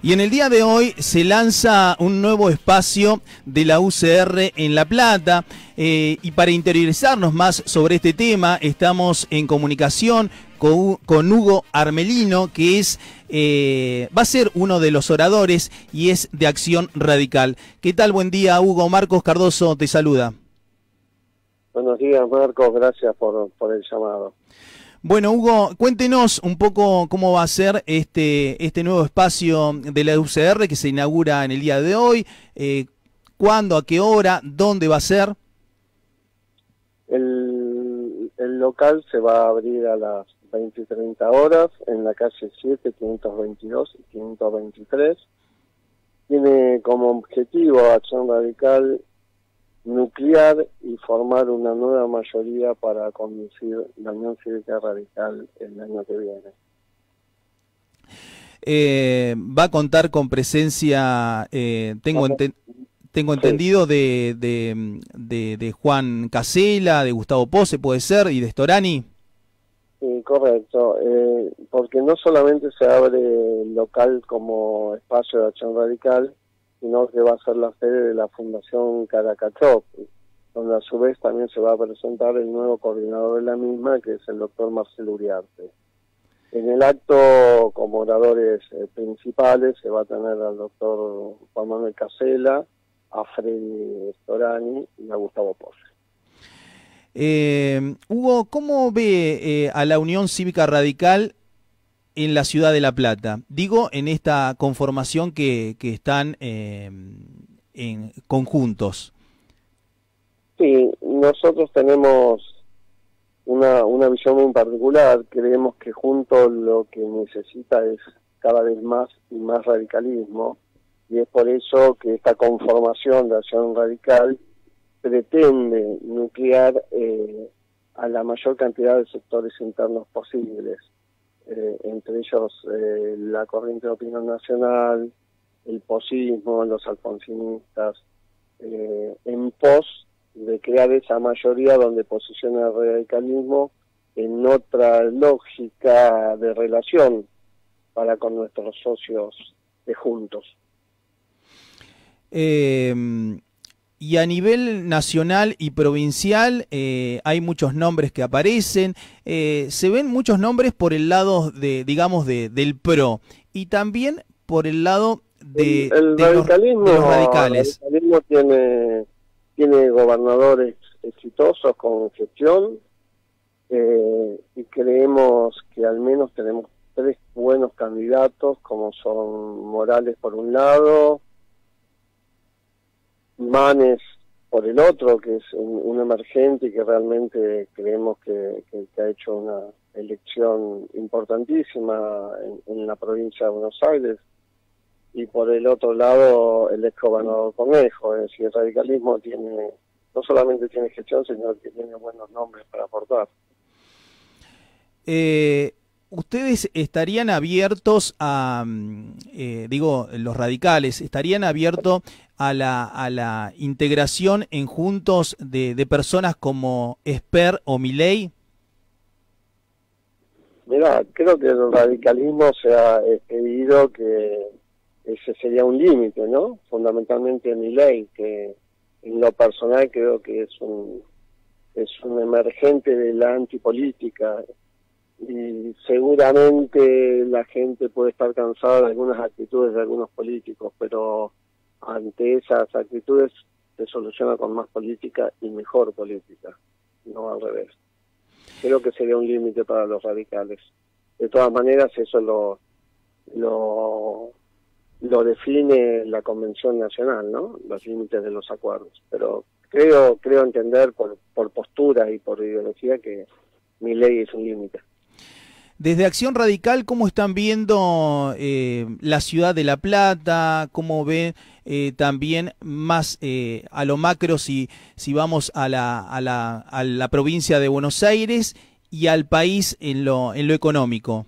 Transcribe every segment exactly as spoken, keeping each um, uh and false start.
Y en el día de hoy se lanza un nuevo espacio de la U C R en La Plata. Eh, y para interiorizarnos más sobre este tema, estamos en comunicación con, con Hugo Armelino, que es eh, va a ser uno de los oradores y es de Acción Radical. ¿Qué tal? Buen día, Hugo. Marcos Cardoso te saluda. Buenos días, Marcos. Gracias por, por el llamado. Bueno, Hugo, cuéntenos un poco cómo va a ser este, este nuevo espacio de la U C R que se inaugura en el día de hoy. Eh, ¿Cuándo, a qué hora, dónde va a ser? El, el local se va a abrir a las veinte y treinta horas en la calle siete, quinientos veintidós y quinientos veintitrés. Tiene como objetivo Acción Radical nuclear y formar una nueva mayoría para conducir la Unión Cívica Radical el año que viene. Eh, va a contar con presencia, eh, tengo, enten tengo sí. entendido, de, de, de, de Juan Casella, de Gustavo Pose, puede ser, y de Storani. Sí, correcto, eh, porque no solamente se abre el local como espacio de Acción Radical, sino que va a ser la sede de la Fundación Caracachop, donde a su vez también se va a presentar el nuevo coordinador de la misma, que es el doctor Marcelo Uriarte. En el acto, como oradores eh, principales, se va a tener al doctor Juan Manuel Casella, a Freddy Storani y a Gustavo Pose. Eh, Hugo, ¿cómo ve eh, a la Unión Cívica Radical en la ciudad de La Plata? Digo, en esta conformación que, que están eh, en conjuntos. Sí, nosotros tenemos una, una visión muy particular. Creemos que juntos lo que necesita es cada vez más y más radicalismo, y es por eso que esta conformación de Acción Radical pretende nuclear eh, a la mayor cantidad de sectores internos posibles. Eh, entre ellos eh, la corriente de opinión nacional, el posismo, los alfonsinistas, eh, en pos de crear esa mayoría donde posiciona el radicalismo en otra lógica de relación para con nuestros socios de juntos. Eh, y a nivel nacional y provincial eh, hay muchos nombres que aparecen, eh, se ven muchos nombres por el lado de, digamos, de, del PRO y también por el lado de, el, el de, radicalismo, los, de los radicales. El radicalismo tiene, tiene gobernadores exitosos con gestión eh, y creemos que al menos tenemos tres buenos candidatos, como son Morales por un lado, Manes por el otro, que es un, un emergente y que realmente creemos que, que, que ha hecho una elección importantísima en, en la provincia de Buenos Aires, y por el otro lado el ex gobernador Conejo. Es decir, el radicalismo tiene no solamente tiene gestión, sino que tiene buenos nombres para aportar. Eh... ¿Ustedes estarían abiertos a, eh, digo, los radicales, estarían abiertos a la, a la integración en juntos de, de personas como Esper o Milei? Mira, creo que el radicalismo se ha pedido que ese sería un límite, ¿no? Fundamentalmente Milei, que en lo personal creo que es un, es un emergente de la antipolítica. Y seguramente la gente puede estar cansada de algunas actitudes de algunos políticos, pero ante esas actitudes se soluciona con más política y mejor política, no al revés. Creo que sería un límite para los radicales. De todas maneras, eso lo, lo, lo define la Convención Nacional, ¿no? Los límites de los acuerdos. Pero creo, creo entender por, por postura y por ideología que mi ley es un límite. Desde Acción Radical, ¿cómo están viendo eh, la ciudad de La Plata? ¿Cómo ven eh, también más eh, a lo macro si, si vamos a la, a, la, a la provincia de Buenos Aires y al país en lo, en lo económico?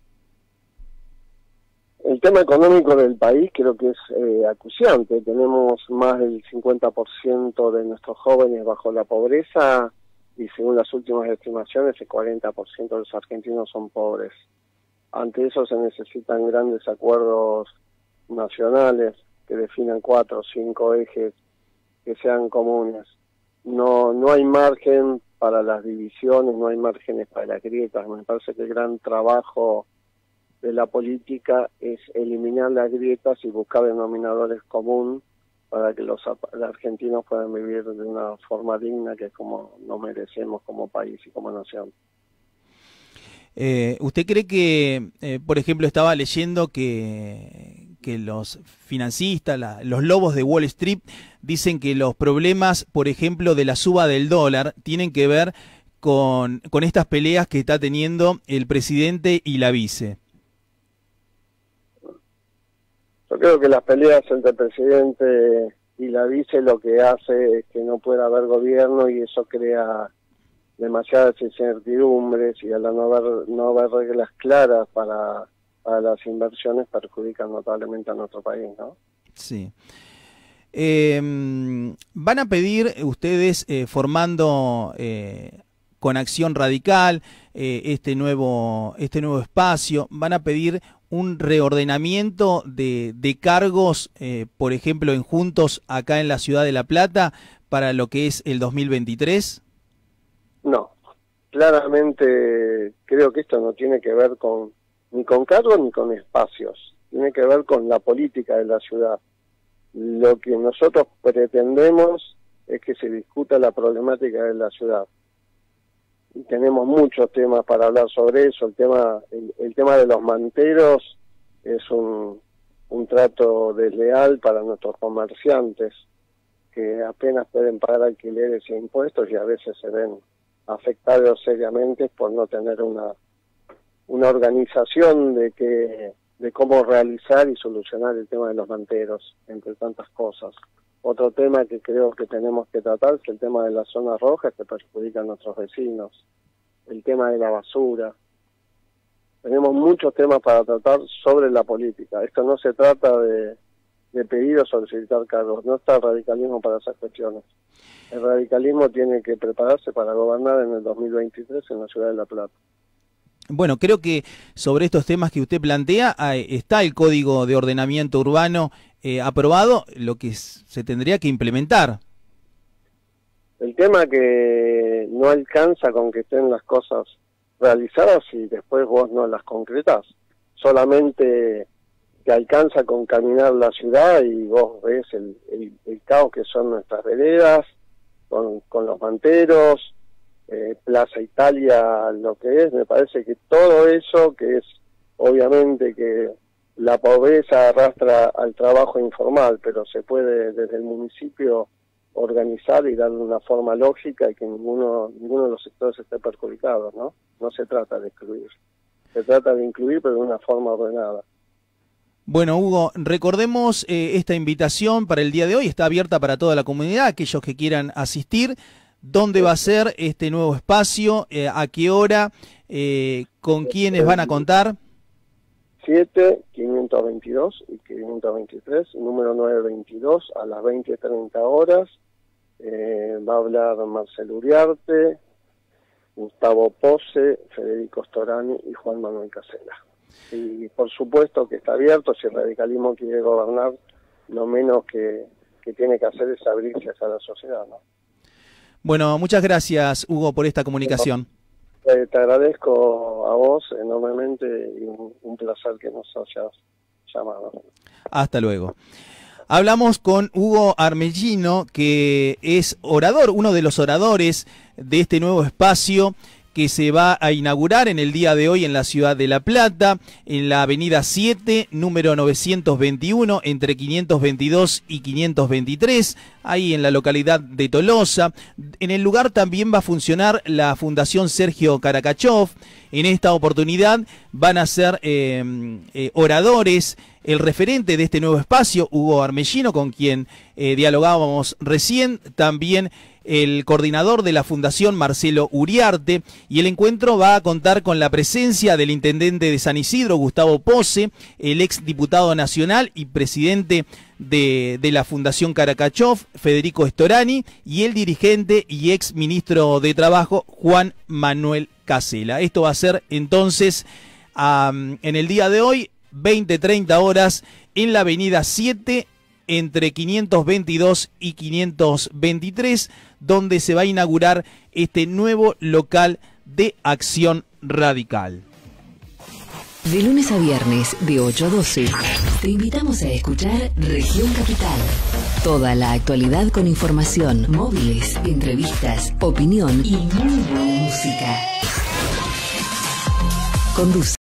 El tema económico del país creo que es eh, acuciante. Tenemos más del cincuenta por ciento de nuestros jóvenes bajo la pobreza, y según las últimas estimaciones el cuarenta por ciento de los argentinos son pobres. Ante eso se necesitan grandes acuerdos nacionales que definan cuatro o cinco ejes que sean comunes. No, no hay margen para las divisiones, no hay márgenes para las grietas. Me parece que el gran trabajo de la política es eliminar las grietas y buscar denominadores comunes para que los, los argentinos puedan vivir de una forma digna, que es como nos merecemos como país y como nación. Eh, ¿Usted cree que, eh, por ejemplo, estaba leyendo que, que los financistas, la, los lobos de Wall Street, dicen que los problemas, por ejemplo, de la suba del dólar tienen que ver con, con estas peleas que está teniendo el presidente y la vice? Yo creo que las peleas entre el presidente y la vice lo que hace es que no pueda haber gobierno, y eso crea demasiadas incertidumbres, y al no haber, no haber reglas claras para, para las inversiones perjudican notablemente a nuestro país, ¿no? Sí. Eh, ¿Van a pedir ustedes, eh, formando eh, con Acción Radical, eh, este nuevo este nuevo espacio, van a pedir un reordenamiento de, de cargos, eh, por ejemplo, en Juntos acá en la ciudad de La Plata, para lo que es el dos mil veintitrés? No, claramente creo que esto no tiene que ver con ni con cargos ni con espacios, tiene que ver con la política de la ciudad. Lo que nosotros pretendemos es que se discuta la problemática de la ciudad. Y tenemos muchos temas para hablar sobre eso. El tema el, el tema de los manteros es un, un trato desleal para nuestros comerciantes, que apenas pueden pagar alquileres e impuestos, y a veces se ven afectados seriamente por no tener una una organización de que de cómo realizar y solucionar el tema de los manteros, entre tantas cosas. Otro tema que creo que tenemos que tratar es el tema de las zonas rojas que perjudican a nuestros vecinos, el tema de la basura. Tenemos muchos temas para tratar sobre la política. Esto no se trata de, de pedir o solicitar cargos, no está el radicalismo para esas cuestiones. El radicalismo tiene que prepararse para gobernar en el dos mil veintitrés en la ciudad de La Plata. Bueno, creo que sobre estos temas que usted plantea, está el Código de Ordenamiento Urbano eh, aprobado, lo que se tendría que implementar. El tema que no alcanza con que estén las cosas realizadas y después vos no las concretás. Solamente te alcanza con caminar la ciudad y vos ves el, el, el caos que son nuestras veredas, con, con los manteros, eh, Plaza Italia, lo que es. Me parece que todo eso, que es obviamente que la pobreza arrastra al trabajo informal, pero se puede desde el municipio organizar y darle una forma lógica y que ninguno ninguno de los sectores esté perjudicado, ¿no? No se trata de excluir, se trata de incluir, pero de una forma ordenada. Bueno, Hugo, recordemos eh, esta invitación para el día de hoy, está abierta para toda la comunidad, aquellos que quieran asistir. ¿Dónde va a ser este nuevo espacio? Eh, ¿A qué hora? Eh, ¿Con quiénes van a contar? siete, quinientos veintidós y quinientos veintitrés, número nueve veintidós, a las veinte treinta horas. Eh, va a hablar Marcelo Uriarte, Gustavo Pose, Federico Storani y Juan Manuel Casela. Y por supuesto que está abierto. Si el radicalismo quiere gobernar, lo menos que, que tiene que hacer es abrirse a la sociedad, ¿no? Bueno, muchas gracias, Hugo, por esta comunicación. Eh, te agradezco a vos enormemente y un, un placer que nos hayas llamado. Hasta luego. Hablamos con Hugo Armellino, que es orador, uno de los oradores de este nuevo espacio que se va a inaugurar en el día de hoy en la ciudad de La Plata, en la avenida siete, número novecientos veintiuno, entre quinientos veintidós y quinientos veintitrés, ahí en la localidad de Tolosa. En el lugar también va a funcionar la Fundación Sergio Karakachov. En esta oportunidad van a ser eh, eh, oradores el referente de este nuevo espacio, Hugo Armellino, con quien eh, dialogábamos recién, también el coordinador de la Fundación, Marcelo Uriarte, y el encuentro va a contar con la presencia del intendente de San Isidro, Gustavo Pose, el ex diputado nacional y presidente de, de la Fundación Karakachov, Federico Storani, y el dirigente y ex ministro de Trabajo, Juan Manuel Casela. Esto va a ser entonces um, en el día de hoy veinte treinta horas en la avenida siete entre quinientos veintidós y quinientos veintitrés, donde se va a inaugurar este nuevo local de Acción Radical. De lunes a viernes, de ocho a doce, te invitamos a escuchar Región Capital. Toda la actualidad con información, móviles, entrevistas, opinión y muy buena música. Conduce